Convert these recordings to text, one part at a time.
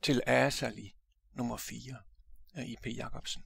til Asali nummer 4 af I.P. Jacobsen.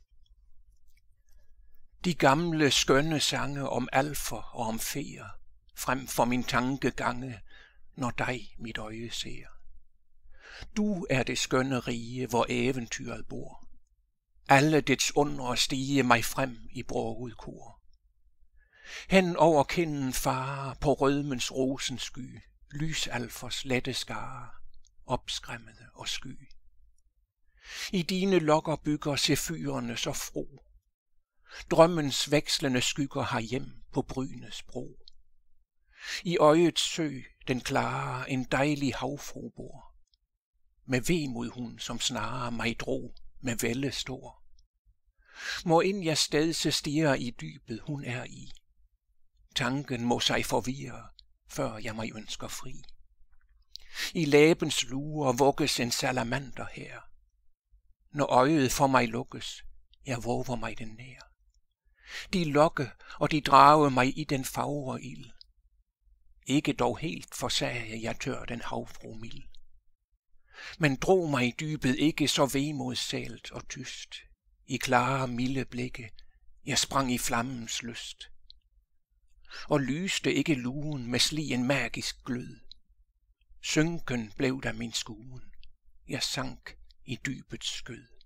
De gamle skønne sange om alfer og om feer, frem for min tankegange, når dig mit øje ser. Du er det skønne rige, hvor eventyret bor. Alle dets undre stige mig frem i broget kor. Hen over kinden farer på rødmens rosensky, lysalfers lette skare, opskræmmede og sky. I dine lokker bygger sefyrene så fro. Drømmens vekslende skygger har hjem på Brynes bro. I øjets sø, den klare, en dejlig havfru bor. Med vemod hun, som snarere mig drog, med vælde stor. Må ind jeg stedse stirre i dybet, hun er i. Tanken må sig forvirre, før jeg mig ønsker fri. I læbens lure vugges en salamander her. Når øjet for mig lukkes, jeg våger mig den nær. De lokke og de drage mig i den fagre ild. Ikke dog helt forsage jeg tør den havfru mild. Men drog mig i dybet ikke så vemodssælt og tyst. I klare milde blikke, jeg sprang i flammens lyst. Og lyste ikke lugen med slig en magisk glød. Synken blev der min skuen, jeg sank i dybets skød.